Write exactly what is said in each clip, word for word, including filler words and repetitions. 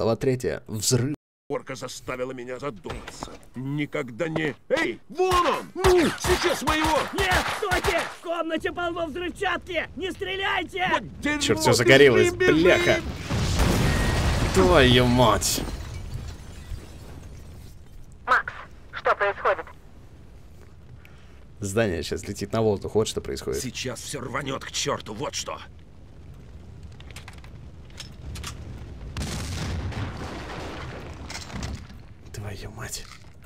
Глава третья. Взрыв. Орка заставила меня задуматься. Никогда не... Эй, вон он! Ну, сейчас мы его... Нет, стойте! В комнате полно взрывчатки! Не стреляйте! Вот дерьмо, Черт, все загорелось, бежим, бежим! бляха. Твою мать. Макс, что происходит? Здание сейчас летит на воздух, вот что происходит. Сейчас все рванет к черту, вот что. Твою мать.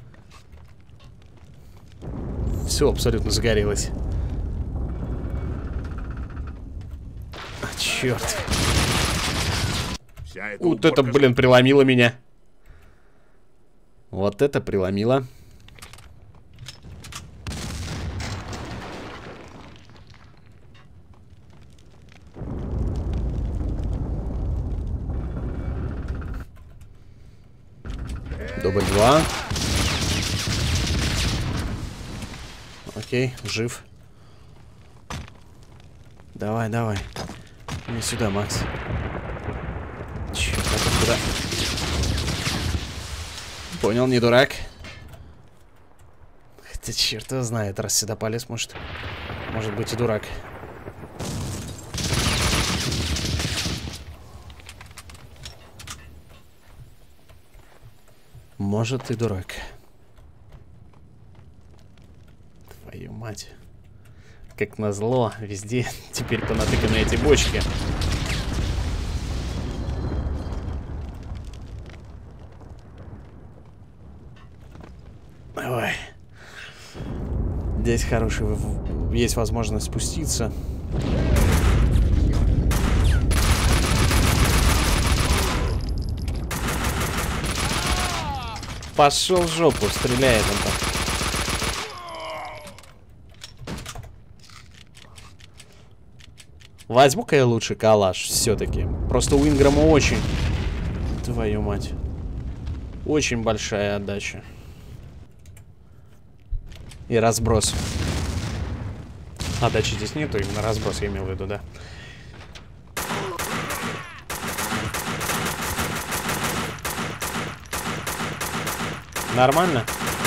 Все абсолютно загорелось. А, черт. Вся эта Вот это, уборка блин, преломило меня. Вот это преломило. Дубль два. Окей, жив. Давай, давай. Не сюда, Макс. Черт, а куда? Понял, не дурак. Хотя черт его знает, раз сюда полез, может. Может быть и дурак. Может и дурак. Твою мать. Как назло, везде теперь понатыканы эти бочки. Ой. Здесь хороший, есть возможность спуститься. Пошел в жопу, стреляет он там. Возьму-ка я лучше калаш все-таки. Просто у Инграма очень... Твою мать. Очень большая отдача. И разброс. Отдачи здесь нету, именно разброс я имел в виду, да. Нормально?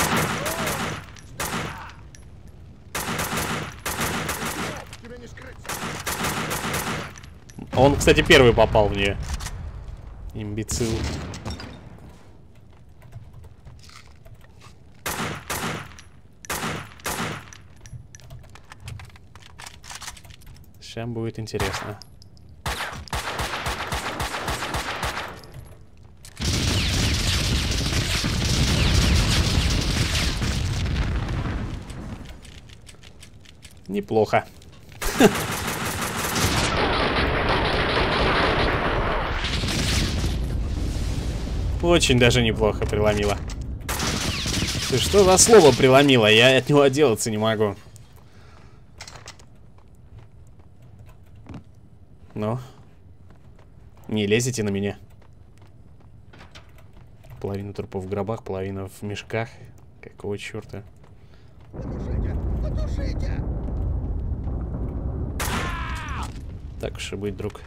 Он, кстати, первый попал в нее. Имбецил. Сейчас будет интересно. Неплохо. Очень даже неплохо преломило. Ты что за слово преломило? Я от него отделаться не могу. Ну? Не лезете на меня. Половина трупов в гробах, половина в мешках. Какого черта? Потушите! Потушите! Так уж и быть, друг.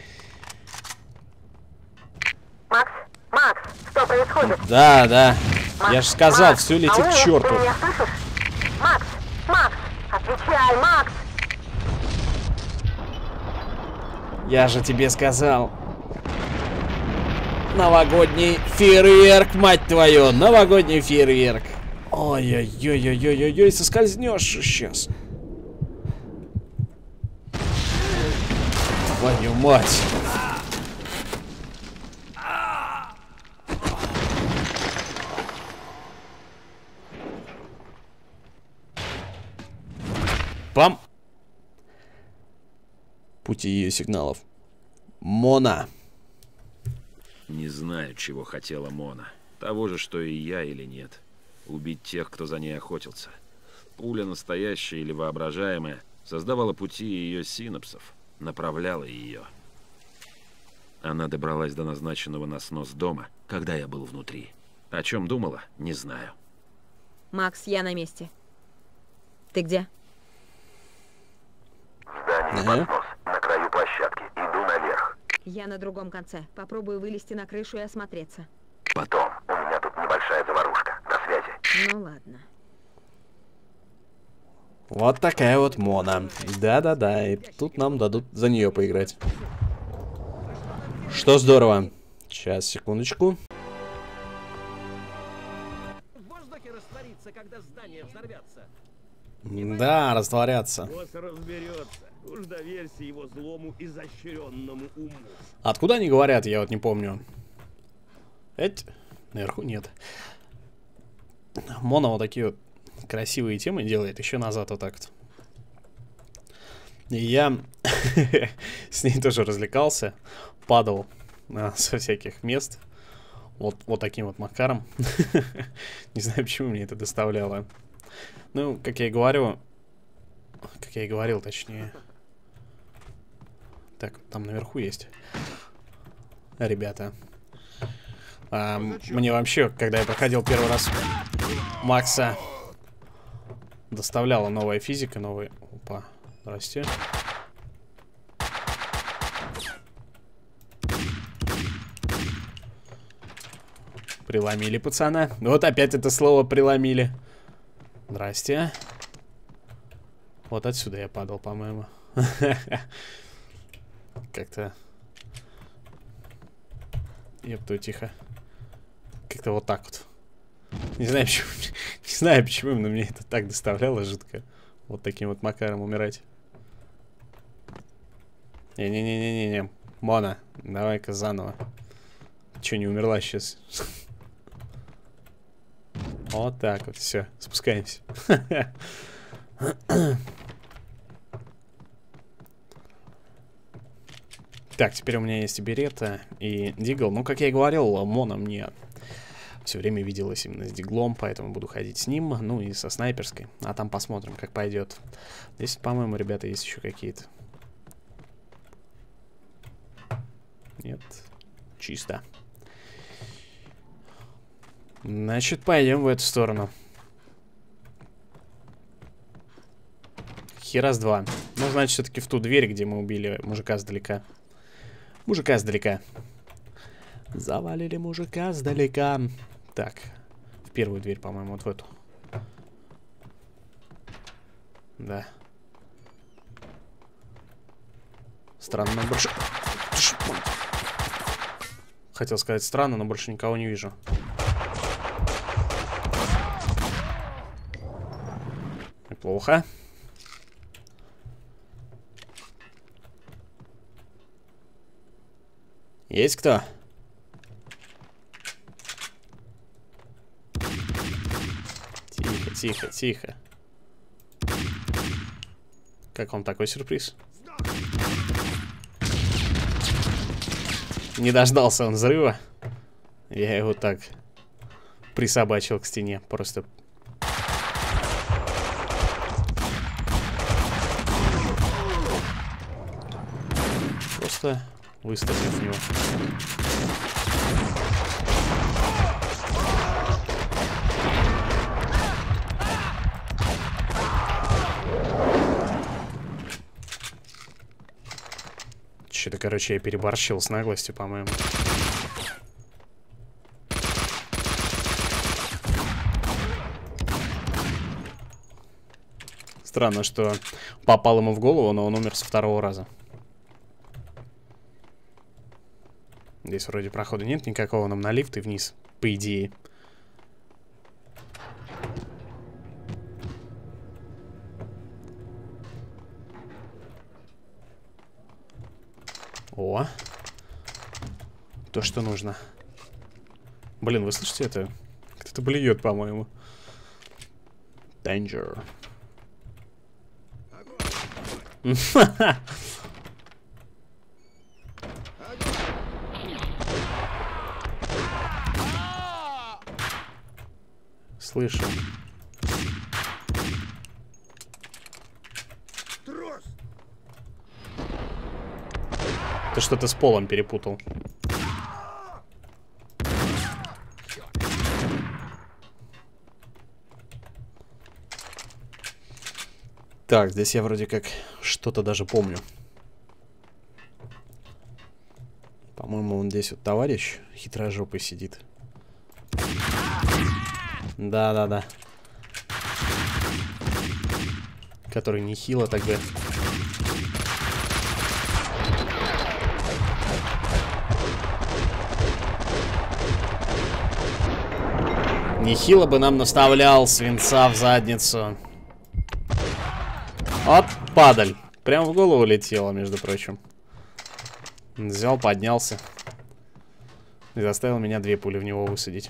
Макс, Макс, что происходит? Да, да. Макс, Я же сказал, Макс, все летит алло, к черту. Ты меня слышишь? Макс, Макс, отвечай, Макс! Я же тебе сказал. Новогодний фейерверк, мать твою. Новогодний фейерверк. Ой-ой-ой-ой-ой-ой, соскользнешь сейчас. Твою мать. Пам. Пути ее сигналов. Мона. Не знаю, чего хотела Мона. Того же, что и я, или нет. Убить тех, кто за ней охотился. Пуля, настоящая или воображаемая, создавала пути ее синапсов, направляла ее. Она добралась до назначенного на снос дома, когда я был внутри. О чем думала, не знаю. Макс, я на месте. Ты где? В здании Ага. под снос, на краю площадки. Иду наверх. Я на другом конце. Попробую вылезти на крышу и осмотреться. Потом. У меня тут небольшая заварушка. До связи. Ну ладно. Вот такая вот Мона. Да-да-да, и тут нам дадут за нее поиграть. Что здорово. Сейчас, секундочку. В воздухе растворится, когда здание взорвется. Да, растворяться. Босс разберется. Уж доверься его злому изощренному уму. Откуда они говорят, я вот не помню. Эть, наверху нет. Мона вот такие вот красивые темы делает, еще назад вот так вот. И я с ней тоже развлекался, падал а, со всяких мест. Вот, вот таким вот макаром. Не знаю, почему мне это доставляло. Ну, как я и говорю, как я и говорил, точнее. Так, там наверху есть ребята. А, мне вообще, когда я проходил первый раз Макса, доставляла новая физика, новый... Опа, здрасте. Преломили пацана. Вот опять это слово преломили. Здрасте. Вот отсюда я падал, по-моему. Как-то... Епту, тихо. Как-то вот так вот. Не знаю почему. Не знаю почему, но мне это так доставляло жутко. Вот таким вот макаром умирать. Не-не-не-не-не-не. Мона, давай-ка заново. Че, не умерла сейчас? Вот так вот, все, спускаемся. Так, теперь у меня есть и берета, и дигл. Ну, как я и говорил, Мона мне все время виделась именно с диглом, поэтому буду ходить с ним, ну и со снайперской. А там посмотрим, как пойдет. Здесь, по-моему, ребята, есть еще какие-то. Нет, чисто. Значит, пойдем в эту сторону. Херас два. Ну, значит, все-таки в ту дверь, где мы убили мужика сдалека. Мужика сдалека. Завалили мужика сдалека. Так, в первую дверь, по-моему, вот в эту. Да. Странно, но больше... Хотел сказать странно, но больше никого не вижу. Неплохо. Есть кто? Тихо, тихо, тихо. Как вам такой сюрприз? Не дождался он взрыва. Я его так присобачил к стене. Просто... Просто выстрелив в него. Что-то, короче, я переборщил с наглостью, по-моему. Странно, что попал ему в голову, но он умер со второго раза. Здесь вроде прохода нет никакого, нам на лифт и вниз, по идее. О, то, что нужно. Блин, вы слышите это? Кто-то блюет, по-моему. Danger. Слышу. Трос! Ты что-то с полом перепутал. Так, здесь я вроде как что-то даже помню. По-моему, он здесь вот товарищ хитрожопый сидит. Да-да-да. Который нехило тогда. Нехило бы нам наставлял свинца в задницу. Вот падаль. Прям в голову летело, между прочим. Взял, поднялся. И заставил меня две пули в него высадить.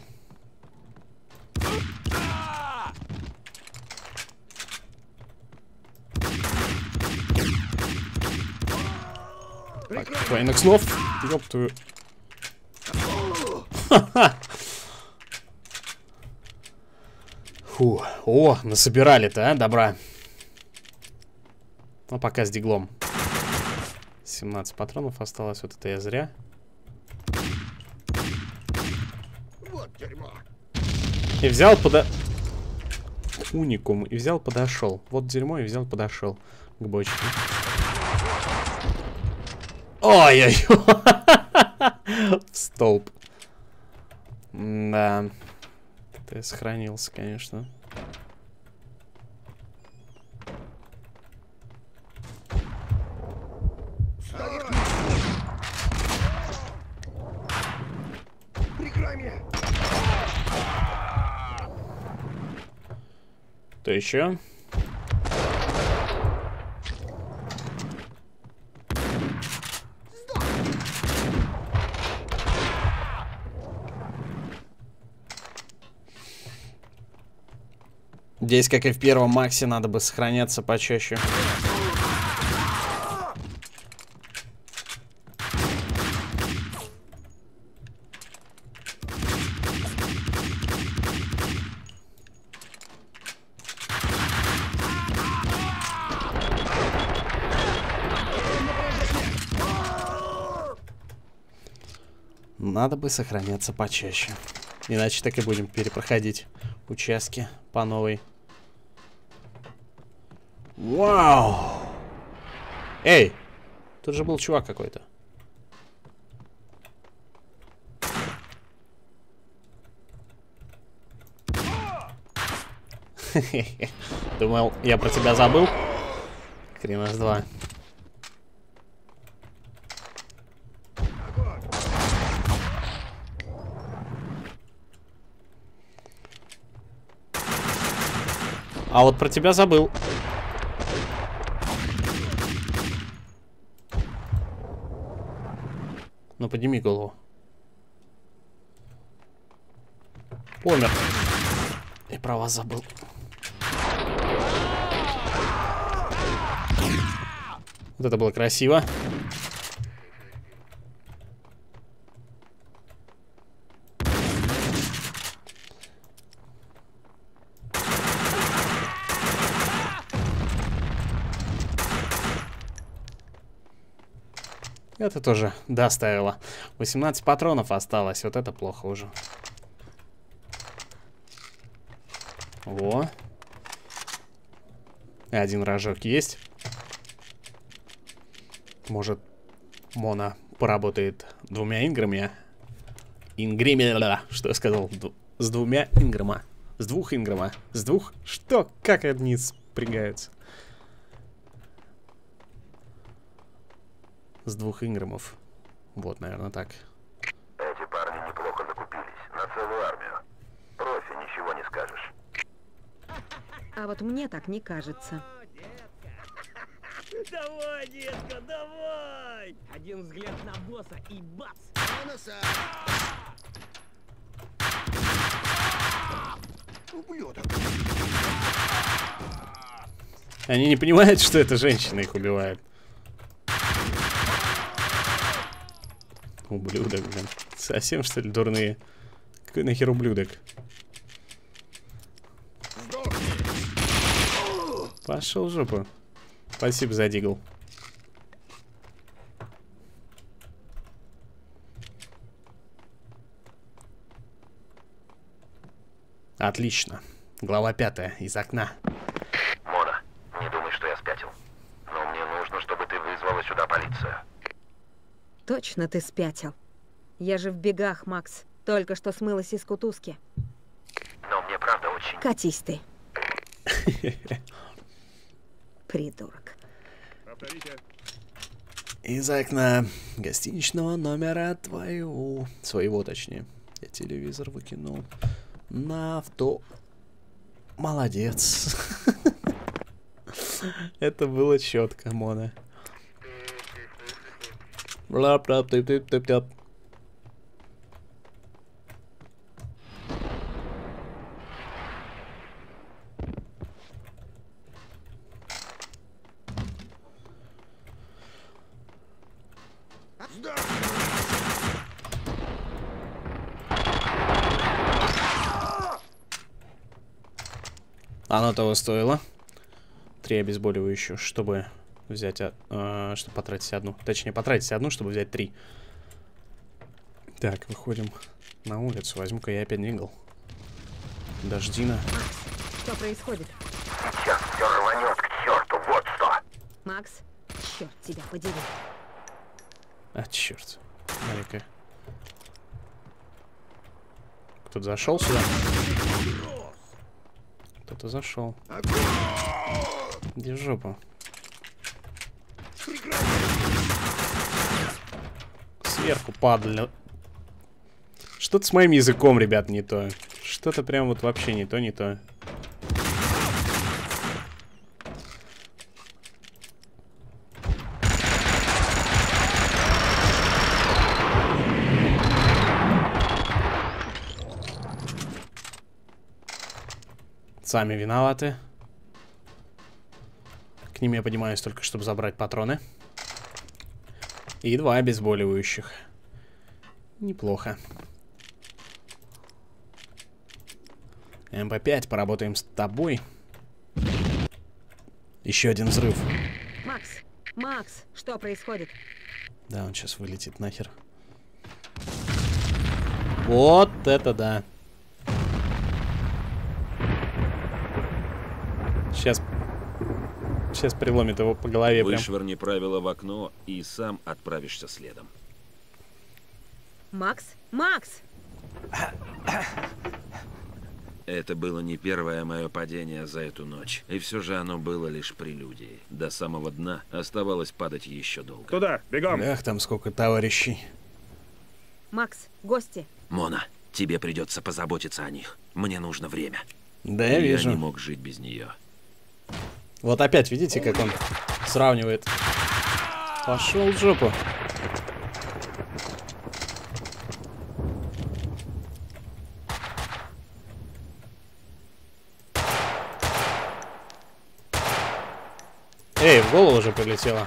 Военных снов. Ёб твою. Ха-ха. Фу. О, насобирали-то, а, добра. Ну, пока с диглом. семнадцать патронов осталось. Вот это я зря. Вот дерьмо. И взял подо... Уникум. И взял, подошел. Вот дерьмо, и взял, подошел к бочке. Ой-ой-ой. В столб. Да. Ты сохранился, конечно. Прикрой меня. Кто еще? Здесь, как и в первом Максе, надо бы сохраняться почаще. Надо бы сохраняться почаще. Иначе так и будем перепроходить участки по новой. Вау! Эй! Тут же был чувак какой-то. Думал, я про тебя забыл? Хрен аж два. А вот про тебя забыл. Ну, подними голову. Помер. И про вас забыл. Вот это было красиво. Это тоже доставило. восемнадцать патронов осталось. Вот это плохо уже. Во. Один рожок есть. Может, Мона поработает двумя инграми. Инграми, что я сказал? С двумя инграма. С двух инграма. С двух? Что? Как они спрягаются? С двух инграмов. Вот, наверное, так. Эти парни неплохо закупились. На целую армию. Профи, ничего не скажешь. А вот мне так не кажется. Давай, детка, давай! Один взгляд на босса и бац! Ублюдок. Они не понимают, что это женщина их убивает. Ублюдок, блин. Совсем, что ли, дурные? Какой нахер ублюдок? Пошел в жопу. Спасибо за дигл. Отлично. Глава пятая. Из окна. Мона, не думай, что я спятил. Но мне нужно, чтобы ты вызвала сюда полицию. Точно ты спятил. Я же в бегах, Макс. Только что смылась из кутузки. Но мне правда очень... Катись ты. Придурок. Повторите. Из окна гостиничного номера твоего, своего точнее, я телевизор выкинул на авто. Молодец. Это было четко, Мона. Бла-бла-тып-тып-тып-тып. Оно того стоило. Три обезболивающих, чтобы взять, э, чтобы потратить одну. Точнее, потратить одну, чтобы взять три. Так, выходим на улицу. Возьму-ка я опять Нигл. Дождина. Макс, что происходит? Сейчас все рванет к черту, вот что. Макс, черт тебя подери. А, черт. Смотри-ка. Кто-то зашел сюда? Кто-то зашел. Иди в жопу. Сверху падали. Что-то с моим языком, ребят, не то. Что-то прям вот вообще не то, не то. Сами виноваты. К ним я поднимаюсь только, чтобы забрать патроны. И два обезболивающих. Неплохо. эм пэ пять, поработаем с тобой. Еще один взрыв. Макс, Макс, что происходит? Да, он сейчас вылетит нахер. Вот это да. Сейчас, сейчас приломит его по голове. Вышвырни правила в окно и сам отправишься следом. Макс? Макс! Это было не первое мое падение за эту ночь. И все же оно было лишь прелюдией. До самого дна оставалось падать еще долго. Туда, бегом. Эх, там сколько товарищей. Макс, гости. Мона, тебе придется позаботиться о них. Мне нужно время. Да, я Я вижу. не мог жить без нее. Вот опять, видите, как он сравнивает. Пошел в жопу. Эй, в голову уже прилетело.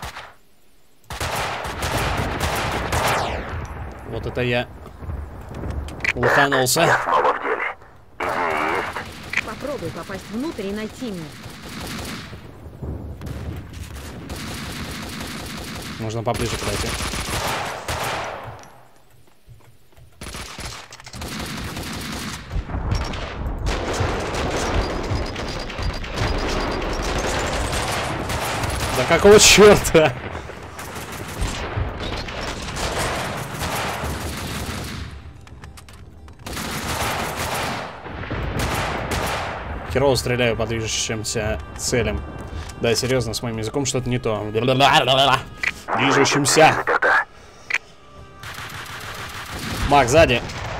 Вот это я лоханулся. Снова в деле. Идея есть. Попробуй попасть внутрь и найти меня. Можно поближе подойти. Да какого черта? Херово стреляю по движущимся целям. Да, серьезно, с моим языком что-то не то. Движущимся. Мак, сзади.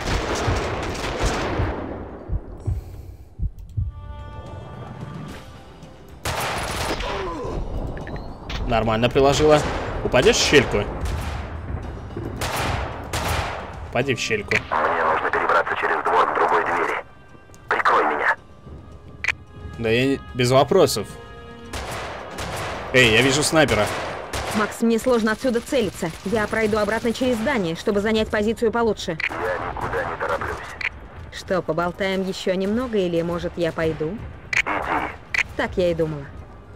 Нормально приложила. Упадешь в щельку? Упади в щельку. Мне нужно перебраться через двор к другой двери. Прикрой меня. Да я не... без вопросов. Эй, я вижу снайпера. Макс, мне сложно отсюда целиться. Я пройду обратно через здание, чтобы занять позицию получше. Я никуда не тороплюсь. Что, поболтаем еще немного или, может, я пойду? Иди. Так я и думала.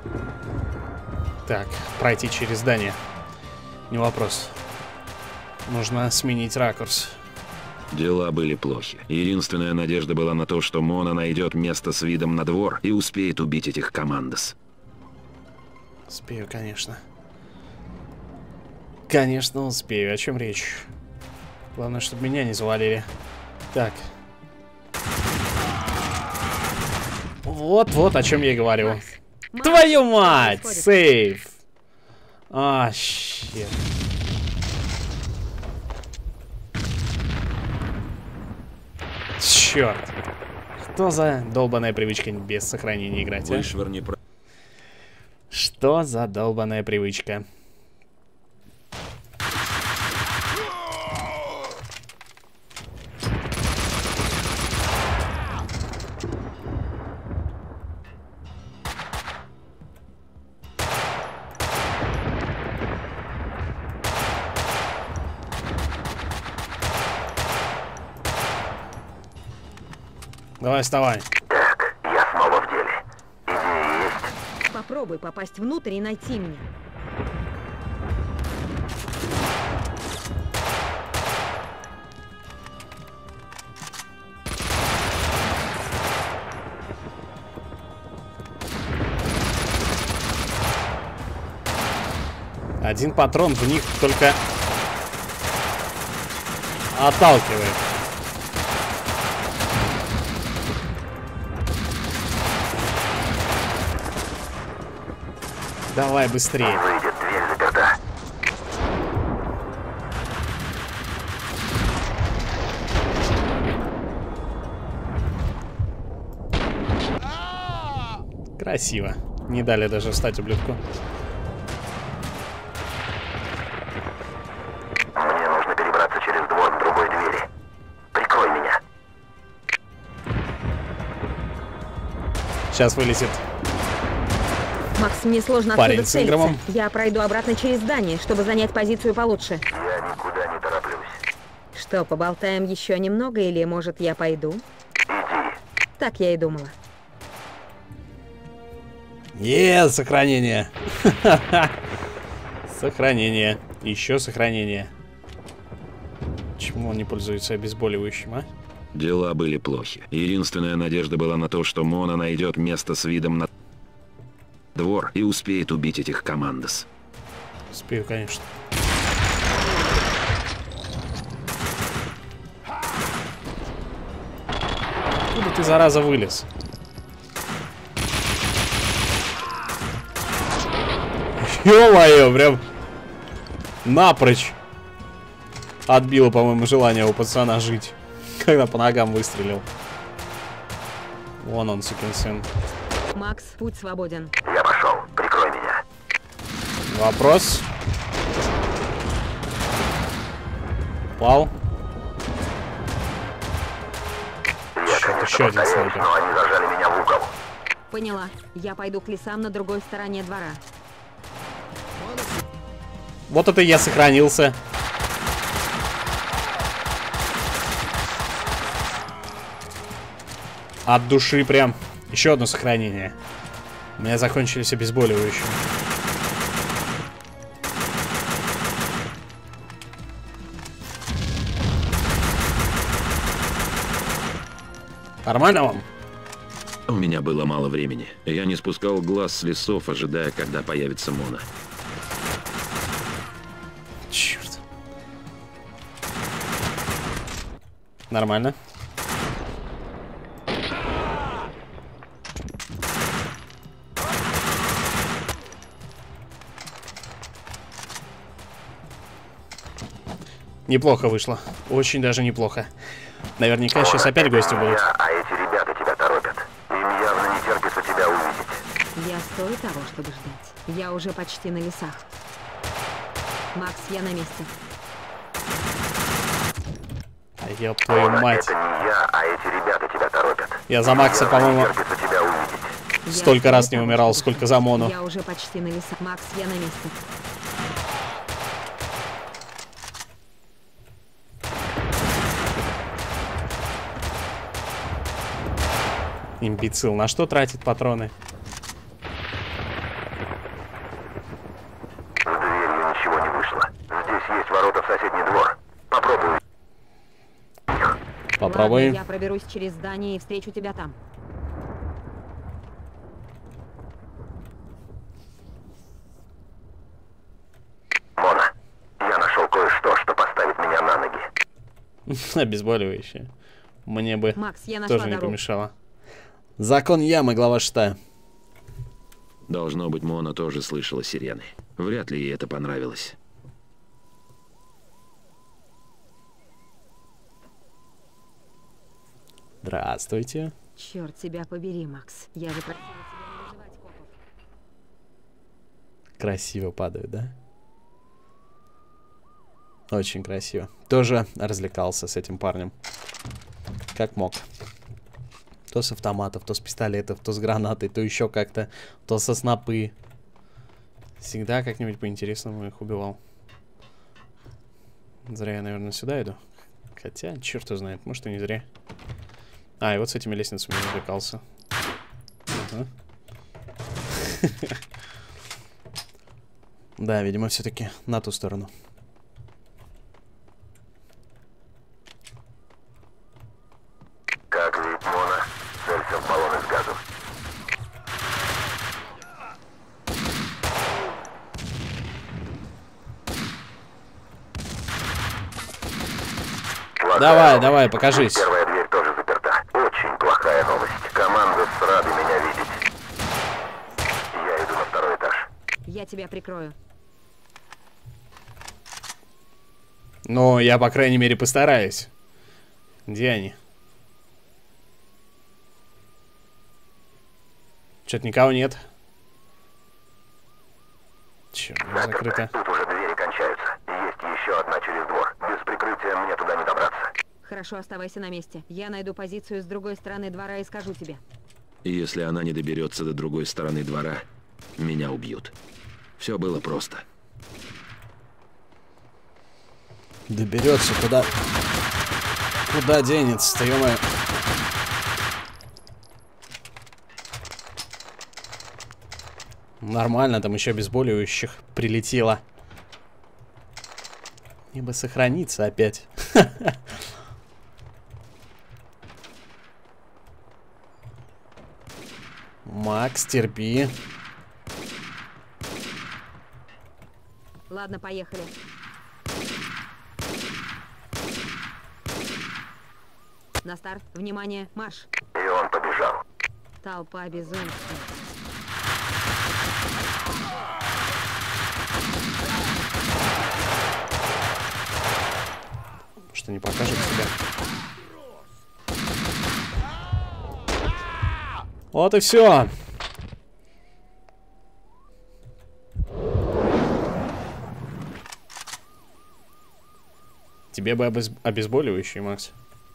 Так, пройти через здание. Не вопрос. Нужно сменить ракурс. Дела были плохи. Единственная надежда была на то, что Мона найдет место с видом на двор и успеет убить этих командос. Успею, конечно. Конечно, успею. О чем речь? Главное, чтобы меня не завалили. Так. Вот-вот, о чем я и говорю. Макс, Макс, Твою что мать! происходит? Сейф! А, щет. Черт. Что за долбаная привычка без сохранения играть, а? Вышвырни про... Что за долбаная привычка? Давай, вставай. Так, я снова в деле. Идеи есть? Попробуй попасть внутрь и найти меня. Один патрон в них только отталкивает. Давай быстрее. Выйдет, дверь заперта. Красиво. Не дали даже встать, ублюдку. Мне нужно перебраться через двор к другой двери. Прикрой меня. Сейчас вылезет. Макс, мне сложно Парень отсюда с Инграмом. целиться. Я пройду обратно через здание, чтобы занять позицию получше. Я никуда не тороплюсь. Что, поболтаем еще немного или, может, я пойду? Иди. Так я и думала. Е, сохранение. Сохранение. Еще сохранение. Почему он не пользуется обезболивающим, а? Дела были плохи. Единственная надежда была на то, что Мона найдет место с видом на двор и успеет убить этих командос. Успею, конечно. Откуда ты, зараза, вылез? Ё-моё, прям напрочь отбило, по-моему, желание у пацана жить, когда по ногам выстрелил. Вон он, сукин сын. Макс, путь свободен. Я пошел. Прикрой меня. Вопрос. Пал. Я, конечно, еще один постараюсь, снайпер. но они зажали меня в угол. Поняла. Я пойду к лесам на другой стороне двора. Вот это я сохранился. От души прям. Еще одно сохранение. У меня закончились обезболивающие. Нормально вам? У меня было мало времени. Я не спускал глаз с лесов, ожидая, когда появится Мона. Черт. Нормально. Неплохо вышло. Очень даже неплохо. Наверняка сейчас опять гости будут. Я, а эти ребята тебя торопят. Им явно не терпится тебя увидеть. Я стою того, чтобы ждать. Я уже почти на лесах. Макс, я на месте. А ёб твою мать. Это не я, а эти ребята тебя торопят. Я за Макса, Им явно по-моему, не терпится тебя увидеть. Я столько стою раз не того, умирал, чтобы сколько ждать. за Мону. Я уже почти на лесах. Макс, я на месте. Имбецил, на что тратит патроны? С дверью ничего не вышло. Здесь есть ворота в соседний двор. Попробуй. Попробуем. Ладно, я проберусь через здание и встречу тебя там. Мона, я нашел кое-что, что поставит меня на ноги. Обезболивающее. Мне бы Макс, я нашла тоже не дорогу. помешало. Закон ямы, глава шестая. Должно быть, Мона тоже слышала сирены. Вряд ли ей это понравилось. Здравствуйте. Черт тебя побери, Макс. Я же просила тебя не вызывать копов. Красиво падают, да? Очень красиво. Тоже развлекался с этим парнем. Как мог. То с автоматов, то с пистолетов, то с гранатой, то еще как-то, то со снопы. Всегда как-нибудь по-интересному их убивал. Зря я, наверное, сюда иду. Хотя, черт его знает, может и не зря. А, и вот с этими лестницами я развлекался. Ага. Да, видимо, все-таки на ту сторону. Как видит Мона, целься в баллон из газа. Плохая Давай, новость. давай, покажись. Первая дверь тоже заперта. Очень плохая новость. Команда с рады меня видеть. Я иду на второй этаж. Я тебя прикрою. Ну, я, по крайней мере, постараюсь. Где они? Что-то никого нет. Черт, закрыто. Тут уже двери кончаются. Есть еще одна через двор. Без прикрытия мне туда не добраться. Хорошо, оставайся на месте. Я найду позицию с другой стороны двора и скажу тебе. И если она не доберется до другой стороны двора, меня убьют. Все было просто. Доберется куда? Куда денется-то, ё-моё? Нормально, там еще обезболивающих прилетело. Мне бы сохраниться опять. Макс, терпи. Ладно, поехали. На старт. Внимание, марш. И он побежал. Толпа безумцев. Что не покажет себя. Вот и все. Тебе бы обез... обезболивающий, Макс.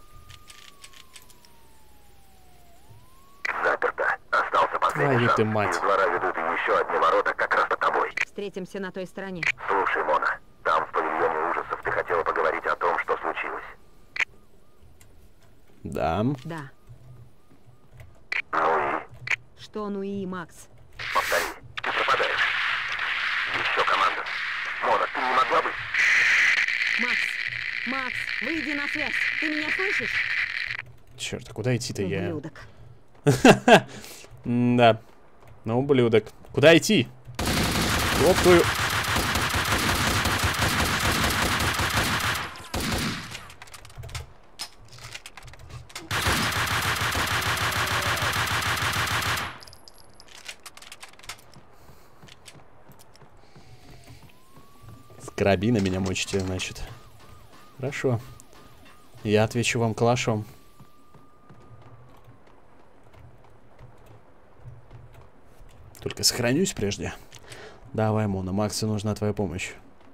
Заперто. Остался последний Твою шанс. ты мать. Из двора ведут еще одни ворота как раз под тобой. Встретимся на той стороне. Слушай, Мона, там в павильоне ужасов ты хотела поговорить о том, что случилось. Да. Да. Ну и? Что ну и, Макс? Повтори. Ты пропадаешь. Еще команда. Мона, ты не могла бы... Макс! Макс, выйди на связь! Ты меня слышишь? Черт, а куда идти-то я? Ублюдок. Да. Ну, ублюдок. Куда идти? Оп, твою... С карабина меня мочите, значит. Хорошо. Я отвечу вам калашом. Только сохранюсь прежде. Давай, Мона, Максу нужна твоя помощь.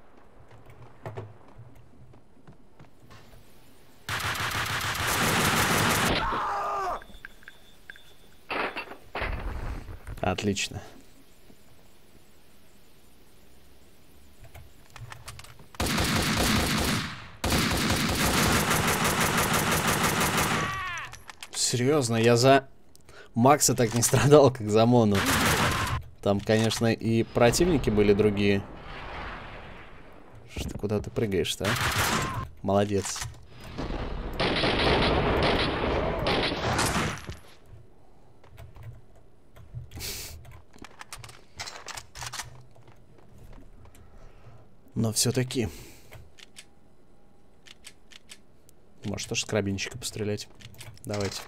Отлично. Серьезно, я за Макса так не страдал, как за Мону. Там, конечно, и противники были другие. Что, куда ты прыгаешь-то, а? Молодец. Но все-таки Может, тоже с карабинчика пострелять. Давайте.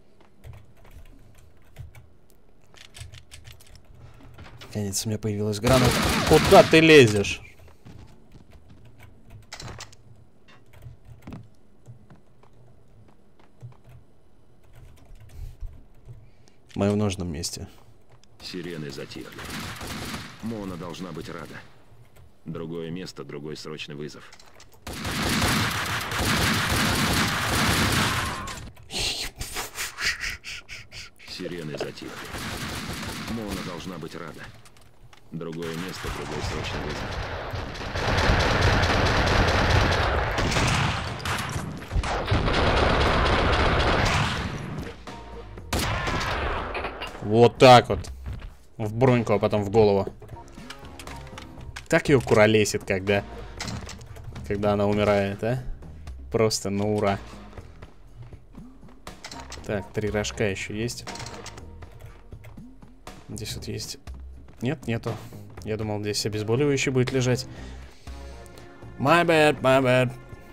Наконец у меня появилась граната. Куда ты лезешь? Мы в нужном месте. Сирены затихли. Мона должна быть рада. Другое место, другой срочный вызов. Сирены затихли. Мона должна быть рада. Другое место, другой срочный вызов. Вот так вот. В броньку, а потом в голову. Так ее куролесит, когда... Когда она умирает, а? Просто на ура. Так, три рожка еще есть. Здесь вот есть... Нет, нету. Я думал, здесь обезболивающий будет лежать. My bad, my bad.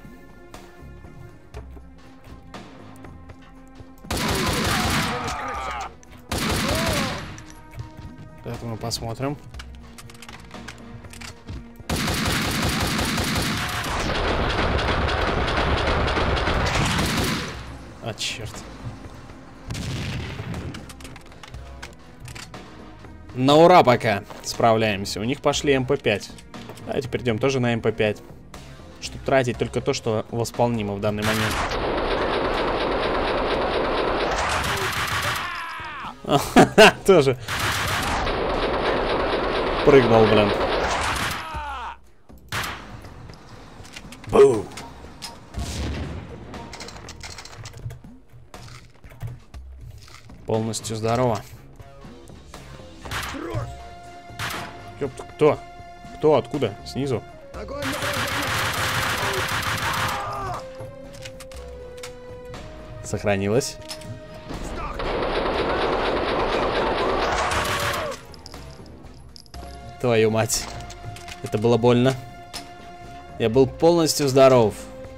Это мы посмотрим. А, черт. На ура пока справляемся. У них пошли эм пэ пять. Давайте перейдем тоже на эм пэ пять. Чтобы тратить только то, что восполнимо в данный момент. Тоже прыгнул, блин. Бу! Полностью здорово. Ёпта, кто? Кто? Откуда? Снизу? Сохранилось. Твою мать. Это было больно. Я был полностью здоров.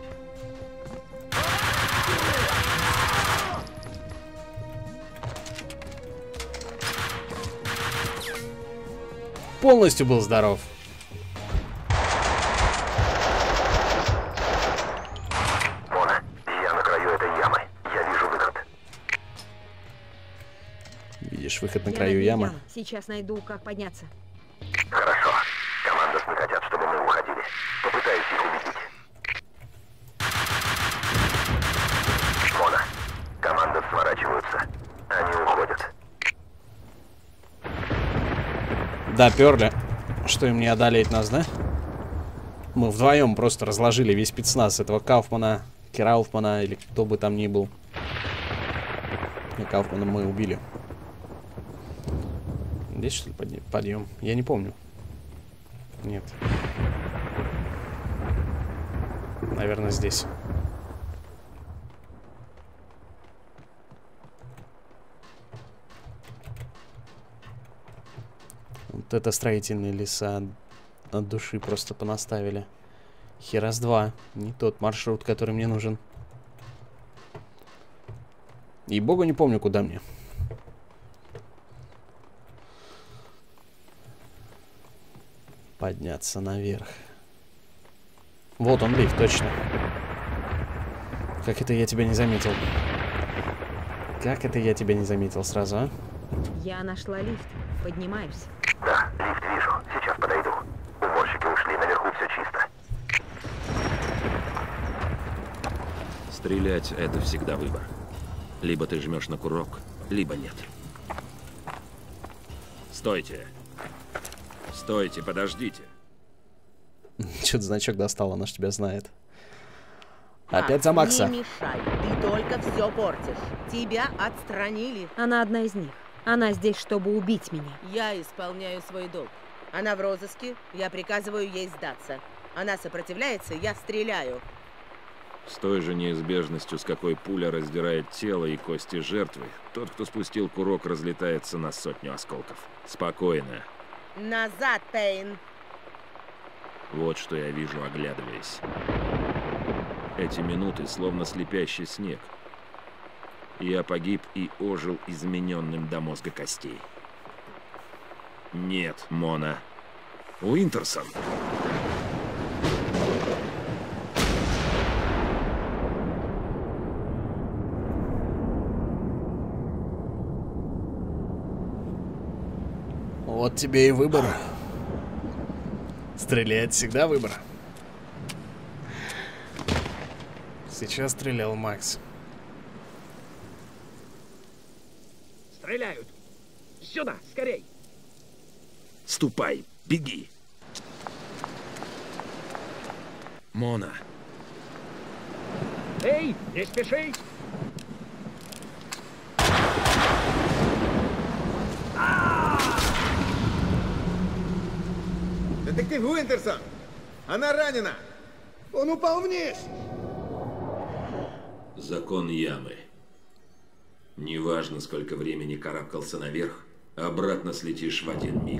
Полностью был здоров. Мона, я на краю этой ямы. Я вижу выход. Видишь выход на Я краю над ямы? ямой. Сейчас найду, как подняться. Хорошо. Командос не хотят, чтобы мы уходили. Попытаюсь их убедить. Мона, командос сворачиваются. Они уходят. Доперли. Что им не одолеть нас, да? Мы вдвоем просто разложили весь спецназ этого Кауфмана, Кирауфмана или кто бы там ни был. И Кауфмана мы убили. Здесь что ли подъем? подъем? Я не помню. Нет. Наверное, здесь. Вот это строительные леса от души просто понаставили. Херас два. Не тот маршрут, который мне нужен. И богу не помню, куда мне. Подняться наверх. Вот он, лифт, точно. Как это я тебя не заметил? Как это я тебя не заметил сразу, а? Я нашла лифт. Поднимаюсь. Да, лифт вижу. Сейчас подойду. Уборщики ушли, наверху все чисто. Стрелять — это всегда выбор. Либо ты жмешь на курок, либо нет. Стойте. Стойте, подождите. Что-то значок достал, она ж тебя знает. Опять Макс, за Макса. Не мешай, ты только все портишь. Тебя отстранили. Она одна из них. Она здесь, чтобы убить меня. Я исполняю свой долг. Она в розыске, я приказываю ей сдаться. Она сопротивляется, я стреляю. С той же неизбежностью, с какой пуля раздирает тело и кости жертвы, тот, кто спустил курок, разлетается на сотню осколков. Спокойно. Назад, Пейн. Вот что я вижу, оглядываясь. Эти минуты словно слепящий снег. Я погиб и ожил измененным до мозга костей. Нет, Мона. Уинтерсон. Вот тебе и выбор. Стрелять всегда выбор. Сейчас стрелял Макс. Стреляют! Сюда, скорей! Ступай, беги. Мона. Эй, не спеши! Детектив Уинтерсон! Она ранена! Он упал вниз! Закон ямы. Неважно, сколько времени карабкался наверх, обратно слетишь в один миг.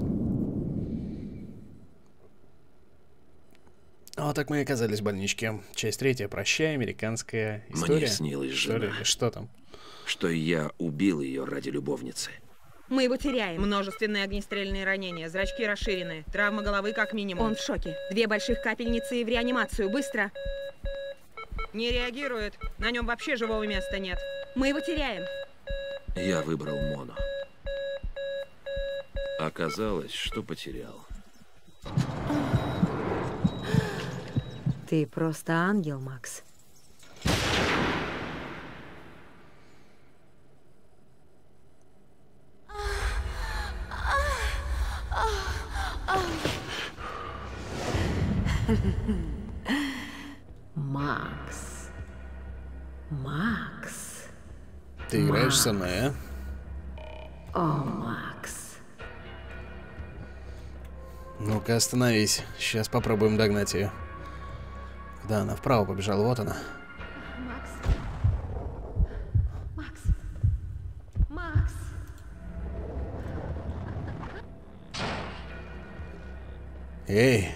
Вот так мы и оказались в больничке. Часть третья. Прощай, американская история. Мне снилась жена. Что, что там? Что я убил ее ради любовницы. Мы его теряем. Множественные огнестрельные ранения, зрачки расширены, травма головы как минимум. Он в шоке. Две больших капельницы и в реанимацию. Быстро. Не реагирует. На нем вообще живого места нет. Мы его теряем. Я выбрал Мону. Оказалось, что потерял. Ты просто ангел, Макс. Макс. Макс. Ты играешь со мной, а? О, Макс. Ну-ка, остановись. Сейчас попробуем догнать ее. Да, она вправо побежала. Вот она. Макс. Макс. Макс. Эй.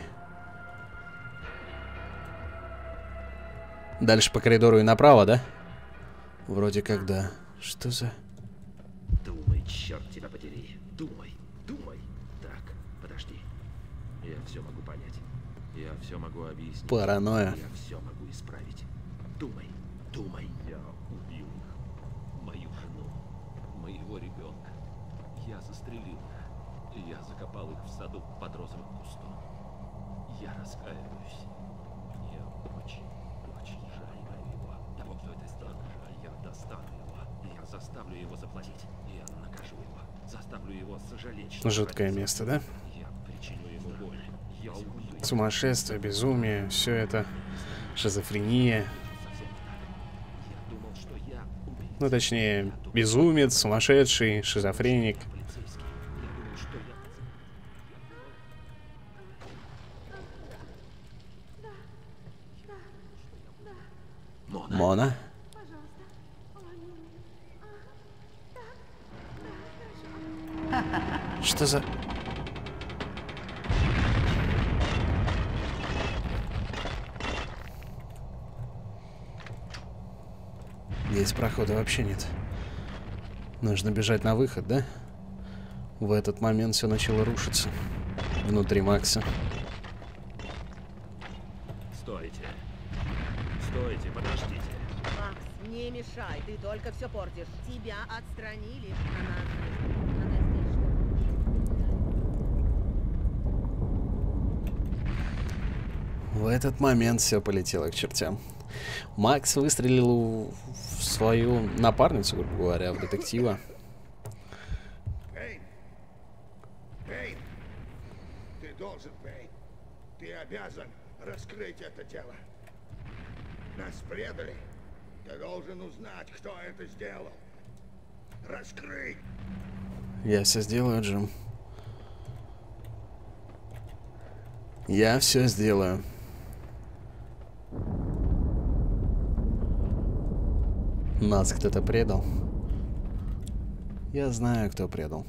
Дальше по коридору и направо, да? Вроде как да. Что за... Думай, черт тебя подери. Думай, думай. Так, подожди. Я все могу понять. Я все могу объяснить. Паранойя. Я все могу исправить. Думай, думай. Я убил их. Мою жену, моего ребенка. Я застрелил их. Я закопал их в саду под розовым кустом. Я раскаиваюсь. Мне очень, очень жаль его. Того, кто это сделал. Жаль, я достану его. Я заставлю его заплатить. Я накажу его. Заставлю его сожалеть, что Жуткое родился. место, да? Я причиню ему боль. Я убью. Сумасшествие, безумие, все это. Шизофрения. Совсем не так. Я думал, что я убийца. Ну, точнее, безумец, сумасшедший, шизофреник. Полицейский. Я думал, что я... Мона. Мона? Что за... Здесь прохода вообще нет. Нужно бежать на выход, да? В этот момент все начало рушиться. Внутри Макса. Стойте. Стойте, подождите. Макс, не мешай, ты только все портишь. Тебя отстранили. Она... Она здесь, что... В этот момент все полетело к чертям. Макс выстрелил в свою напарницу, грубо говоря, в детектива. Пейн! Пейн! Ты должен, Пейн. Ты обязан раскрыть это дело. Нас предали. Ты должен узнать, кто это сделал. Раскрыть! Я все сделаю, Джим. Я все сделаю. Нас кто-то предал. Я знаю, кто предал.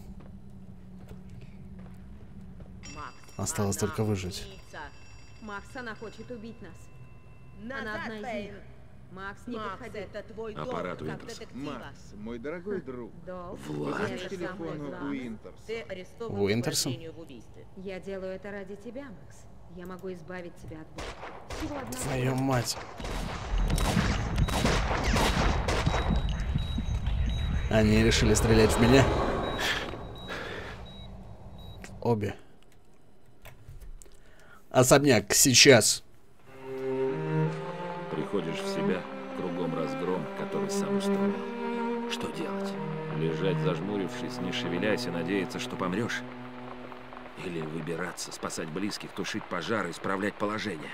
Макс, Осталось она только выжить. убийца. Макс, она хочет убить нас. Она одна из них. Макс, не Макс, подходи. это твой Аппарат долг как Уинтерса. детектива. Макс, мой дорогой друг. Долг. Влад. Это По самое телефону главное. Уинтерс. Ты арестован Уинтерсон? по обвинению в убийстве. Я делаю это ради тебя, Макс. Я могу избавить тебя от боли. Всего одного. Твою мать. Они решили стрелять в меня. Обе. Особняк, сейчас. Приходишь в себя, кругом разгром, который сам устроил. Что делать? Лежать зажмурившись, не шевелясь и надеяться, что помрешь? Или выбираться, спасать близких, тушить пожары, исправлять положение?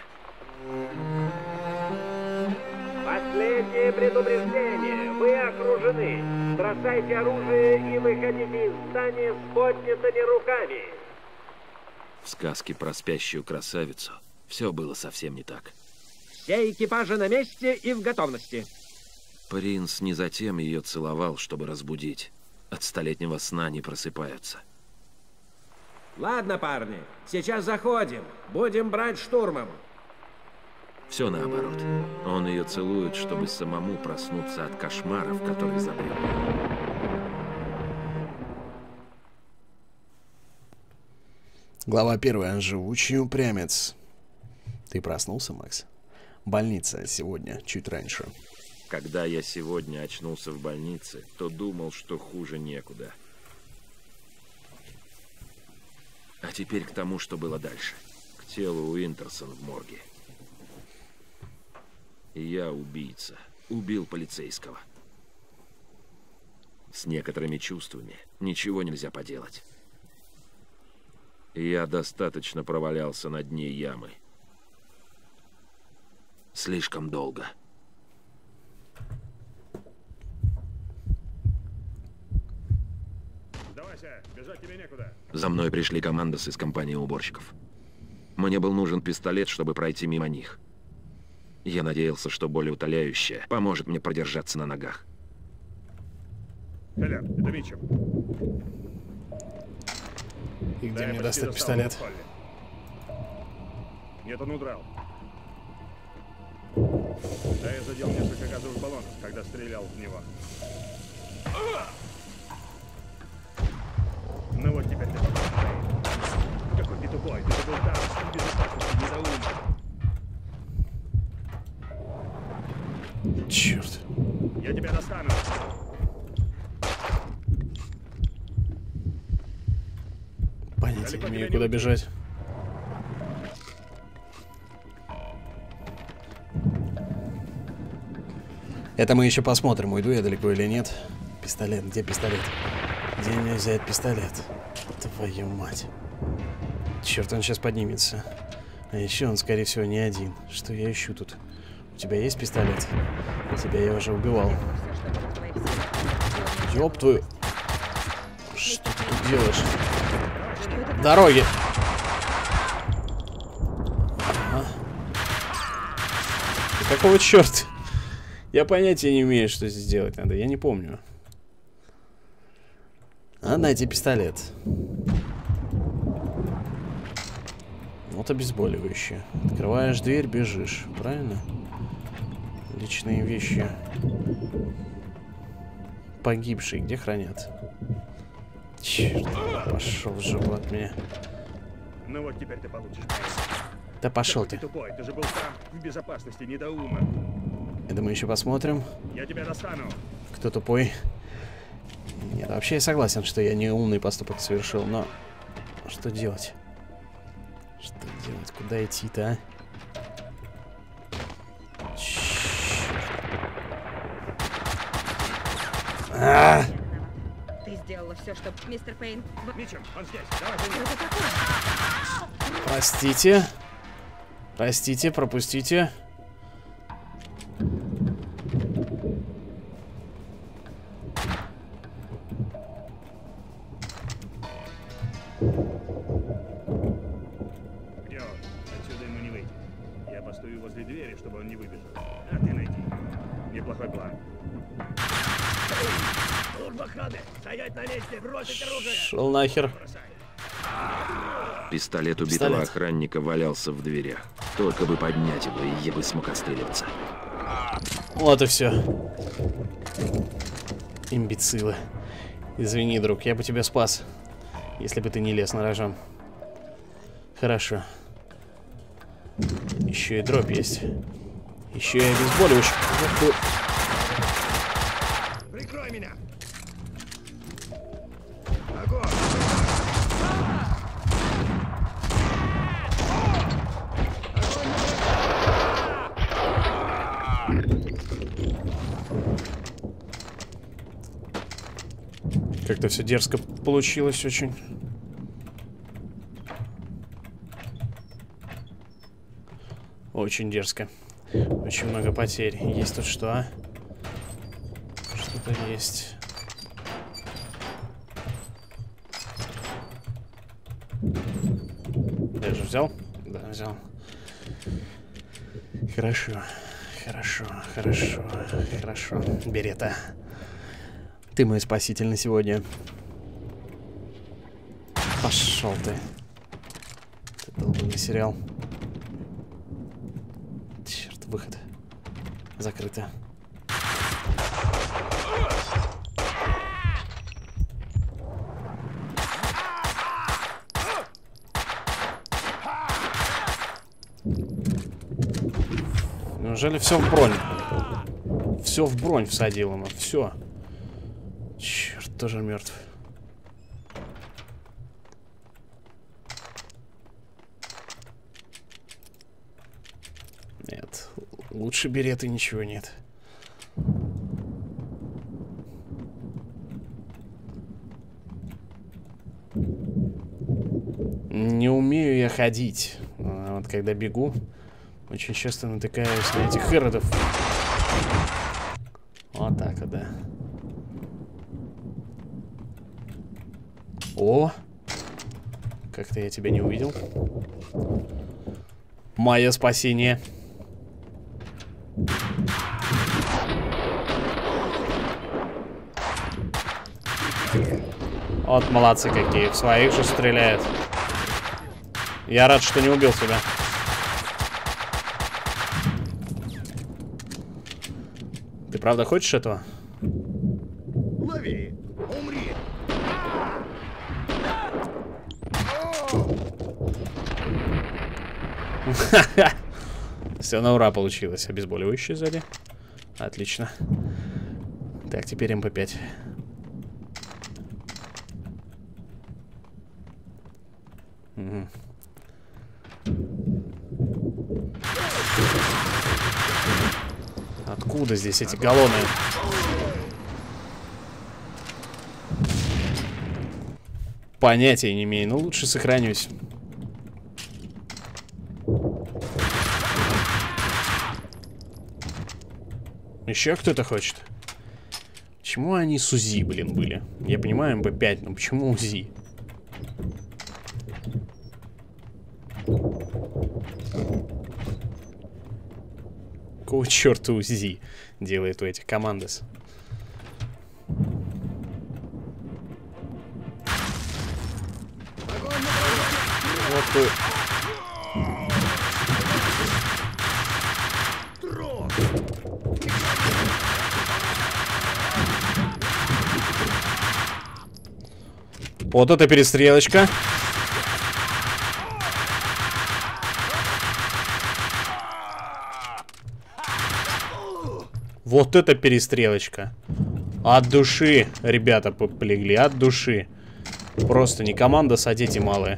Последнее предупреждение. Вы окружены. Бросайте оружие и выходите из здания с поднятыми руками. В сказке про спящую красавицу все было совсем не так. Все экипажи на месте и в готовности. Принц не затем ее целовал, чтобы разбудить. От столетнего сна не просыпаются. Ладно, парни, сейчас заходим. Будем брать штурмом. Все наоборот. Он ее целует, чтобы самому проснуться от кошмаров, которые забрел. Глава первая. Живучий упрямец. Ты проснулся, Макс? Больница сегодня, чуть раньше. Когда я сегодня очнулся в больнице, то думал, что хуже некуда. А теперь к тому, что было дальше. К телу Уинтерсона в морге. Я убийца. Убил полицейского. С некоторыми чувствами ничего нельзя поделать. Я достаточно провалялся на дне ямы. Слишком долго. Сдавайся, бежать тебе некуда. За мной пришли командос из компании уборщиков. Мне был нужен пистолет, чтобы пройти мимо них. Я надеялся, что более утоляющее поможет мне продержаться на ногах. Коля, это Митчем. И где Да, мне я почти достать достал пистолет? его в холле. Нет, он удрал. Да, я задел несколько газовых баллонов, когда стрелял в него. Ну вот теперь ты попал. Какой ты тупой, ты же был там, в безопасности, недоумок. Черт. Я тебя достану. Понятия не имею, куда бежать. Это мы еще посмотрим, уйду я далеко или нет. Пистолет, где пистолет? Где мне взять пистолет? Твою мать. Черт, он сейчас поднимется. А еще он, скорее всего, не один. Что я ищу тут? У тебя есть пистолет? Тебя я уже убивал. Ёб твою... Что ты тут делаешь? Дороги! Ага. И какого черта? Я понятия не имею, что здесь делать надо. Я не помню. А, найти пистолет. Вот обезболивающее. Открываешь дверь, бежишь. Правильно? Личные вещи. Погибшие где хранят? Черт, пошел в жопу от меня. Ну вот теперь ты получишь. Да пошел ты. Ты тупой, ты же был там, в безопасности, недоумок. Это мы еще посмотрим. Я тебя достану. Кто тупой? Нет, вообще я согласен, что я не умный поступок совершил, но... Что делать? Что делать? Куда идти-то, а? А! Ты сделала все, чтобы... Мистер Пейн... Митчем, он здесь. Давай за ним. Простите. Простите, пропустите. Где он? Отсюда ему не выйти. Я постою возле двери, чтобы он не выбежал. А ты найди. Неплохой план. Служба охраны! Стоять на месте! Бросить оружие! Шел нахер. Бросай. Пистолет убитого Пистолет. охранника валялся в дверях. Только бы поднять его, и я бы смог отстреливаться. Вот и все. Имбецилы. Извини, друг, я бы тебя спас, если бы ты не лез на рожон. Хорошо. Еще и дробь есть. Еще и обезболивающий. Прикрой меня! Огонь! Как-то все дерзко получилось очень. Очень дерзко. Очень много потерь. Есть тут что, а? Что-то есть. Я же взял? Да, взял. Хорошо. Хорошо, хорошо, хорошо. Берета. Ты мой спаситель на сегодня. Пошел ты. Ты долбанный сериал. Черт, выход. Закрыто. Неужели все в бронь? Все в бронь всадил ему. Все. Черт, тоже мертв. Нет. Лучше береты ничего нет. Не умею я ходить. А вот когда бегу, очень часто натыкаюсь на этих иродов. Вот так вот, да. О! Как-то я тебя не увидел. Мое спасение. Вот молодцы какие. В своих же стреляют. Я рад, что не убил тебя. Ты правда хочешь этого? Лови! Умри! Все на ура получилось. Обезболивающее сзади. Отлично. Так, теперь эм пэ пять. Угу. Откуда здесь эти галлоны? Понятия не имею, но лучше сохранюсь. Еще кто-то хочет? Почему они с УЗИ, блин, были? Я понимаю, эм пэ пять, но почему УЗИ? Какого черта УЗИ делает у этих командос? Вот ты. Вот это перестрелочка. Вот это перестрелочка. От души, ребята, полегли, от души. Просто не команда, а дети малые.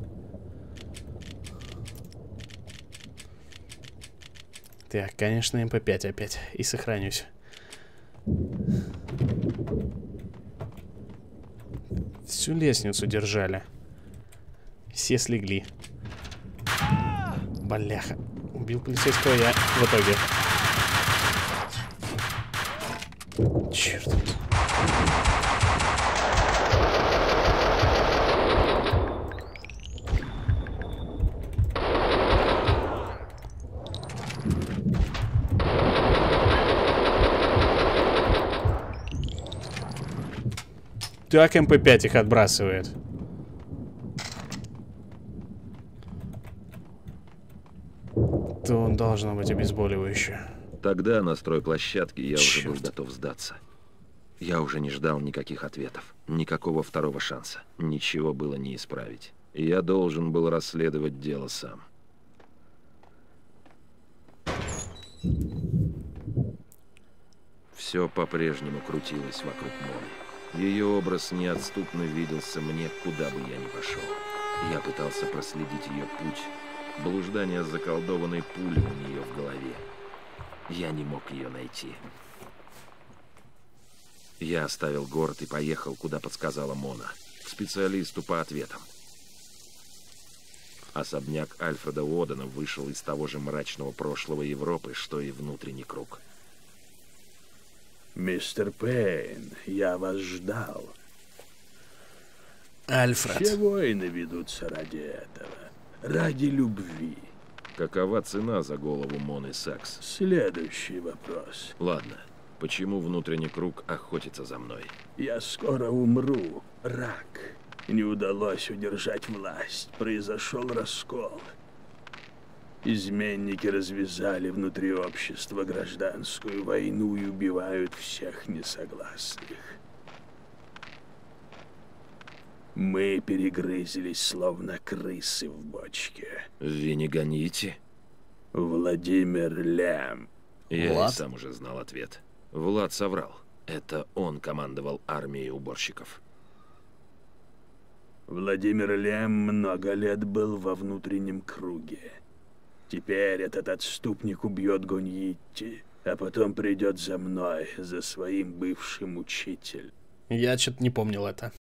Так, конечно, эм пэ пять опять. И сохранюсь. Всю лестницу держали. Все слегли. Бляха. Убил полицейского я в итоге. Черт. Так эм пэ пять их отбрасывает. То должно быть обезболивающее. Тогда на стройплощадке я уже был Чёрт. готов сдаться. Я уже не ждал никаких ответов, никакого второго шанса. Ничего было не исправить. И я должен был расследовать дело сам. Все по-прежнему крутилось вокруг Моны. Ее образ неотступно виделся мне, куда бы я ни пошел. Я пытался проследить ее путь. Блуждание с заколдованной пулей у нее в голове. Я не мог ее найти. Я оставил город и поехал, куда подсказала Мона, к специалисту по ответам. Особняк Альфреда Уодена вышел из того же мрачного прошлого Европы, что и внутренний круг. Мистер Пейн, я вас ждал. Альфред. Все войны ведутся ради этого. Ради любви. Какова цена за голову Моны Сакс? Следующий вопрос. Ладно. Почему внутренний круг охотится за мной? Я скоро умру. Рак. Не удалось удержать власть. Произошел раскол. Изменники развязали внутри общества гражданскую войну и убивают всех несогласных. Мы перегрызлись, словно крысы в бочке. Вы не гоните? Владимир Лям. Я Влад? и сам уже знал ответ. Влад соврал. Это он командовал армией уборщиков. Владимир Лям много лет был во внутреннем круге. Теперь этот отступник убьет Гуньитти, а потом придет за мной, за своим бывшим учителем. Я что-то не помнил это.